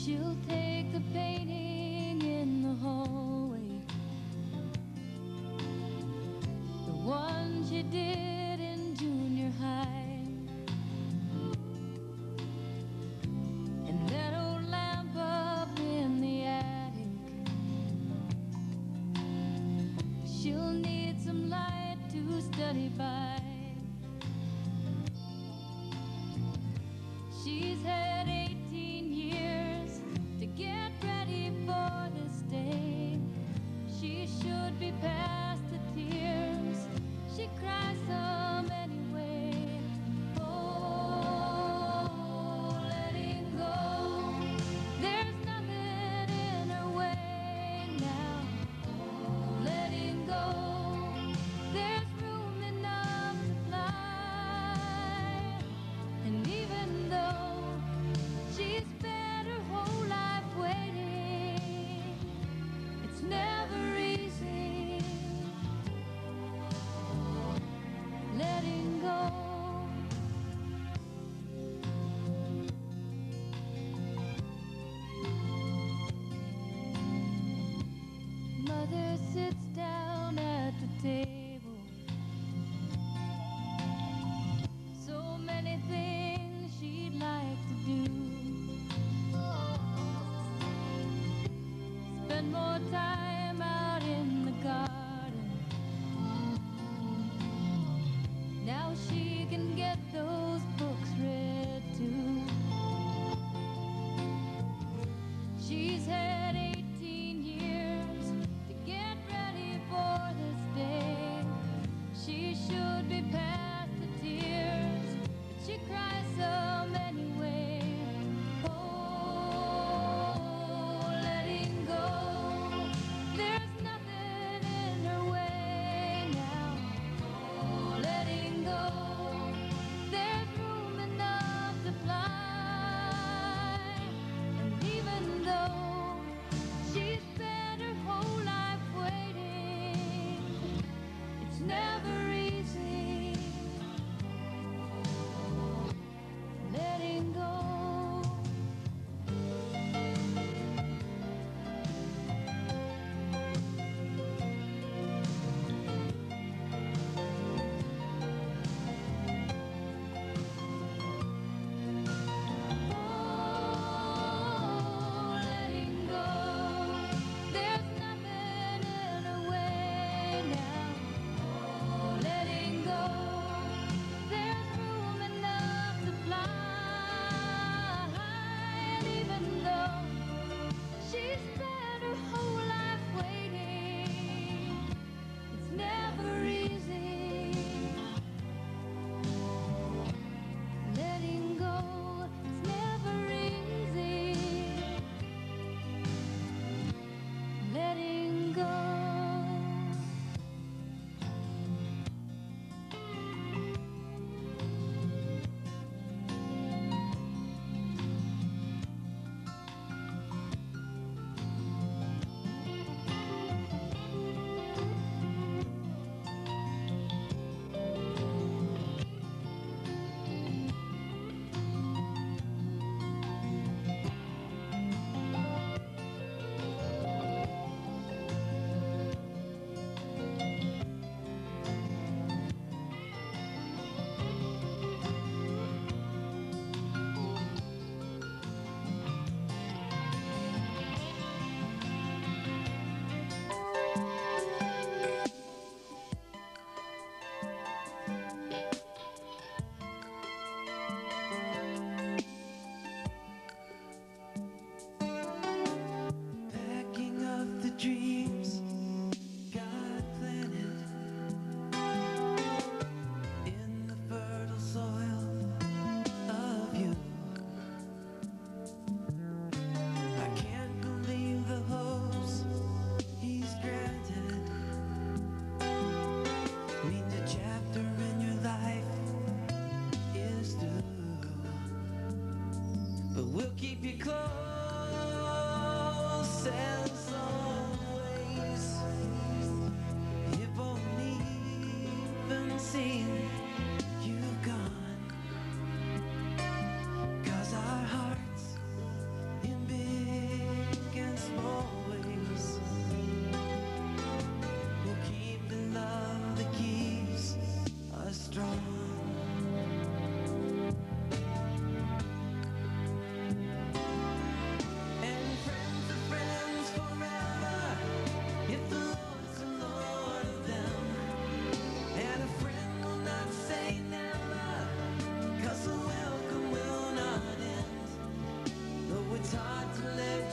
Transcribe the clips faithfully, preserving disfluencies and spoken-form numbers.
She'll take the painting in the hallway, the one she did in junior high, and that old lamp up in the attic. She'll need some light to study by. She's had eighteen years to get ready for this day. She should be past the tears. She cries some anyway. Oh, letting go. There's nothing in her way now. Letting go. There's room enough to fly. And even though she's spent her whole life waiting, it's never easy letting go. Mother sits down at the table. So many things she'd like to do. Spend more time out in the garden. Now she can get those books read too. She's had eighteen years to get ready for this day. She should be past the tears, but she cries some anyway. Oh, letting go.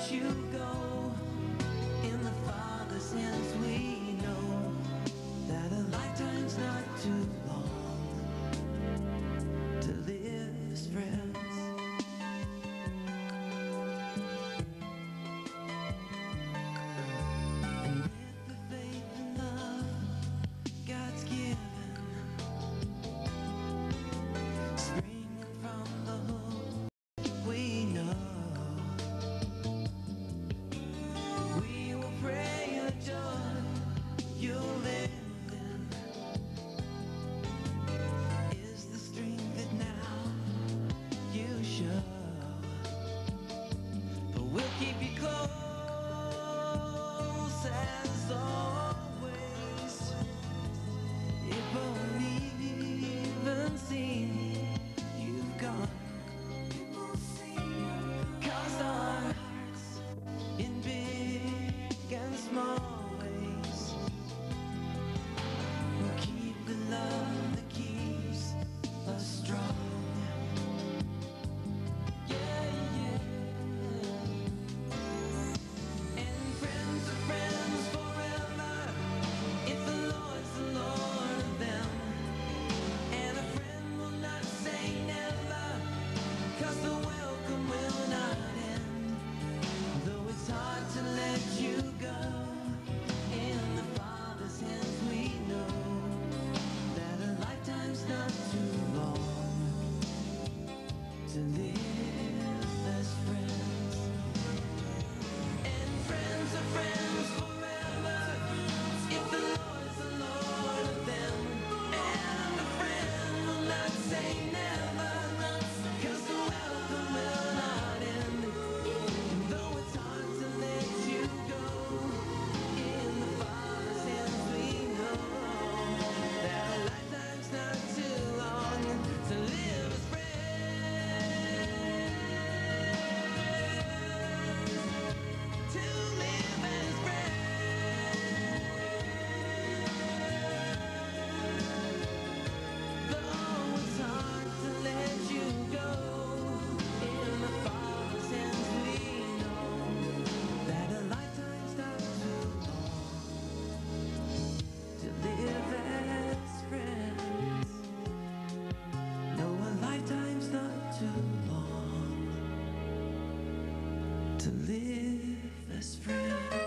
let you go. In the Father's hands we know that a lifetime's not too long to live as friends. And with the faith and love God's given, springing from the hope we know, we will pray the joy you'll live in is the strength that now you show. But we'll keep you close as always. It won't even seem you've gone. Cause our hearts in big and small ways will keep the love that keeps us strong. Yeah, yeah. And friends are friends forever if the Lord's the Lord of them. And a friend will not say never, cause the welcome will not end. Though it's hard to let you go, in the Father's hands we know that a lifetime's not too long to live as friends. And friends are friends forever if the Lord's the Lord of them. And a friend will not say never, cause the welcome will not end. Though it's hard to let you go, in the Father's hands we know that a lifetime's not too long to live as friends. To live as friends. Though it's hard to let you go, in the Father's hands we know that a lifetime's not too long to live as friends. No, a lifetime's not too long to live as friends.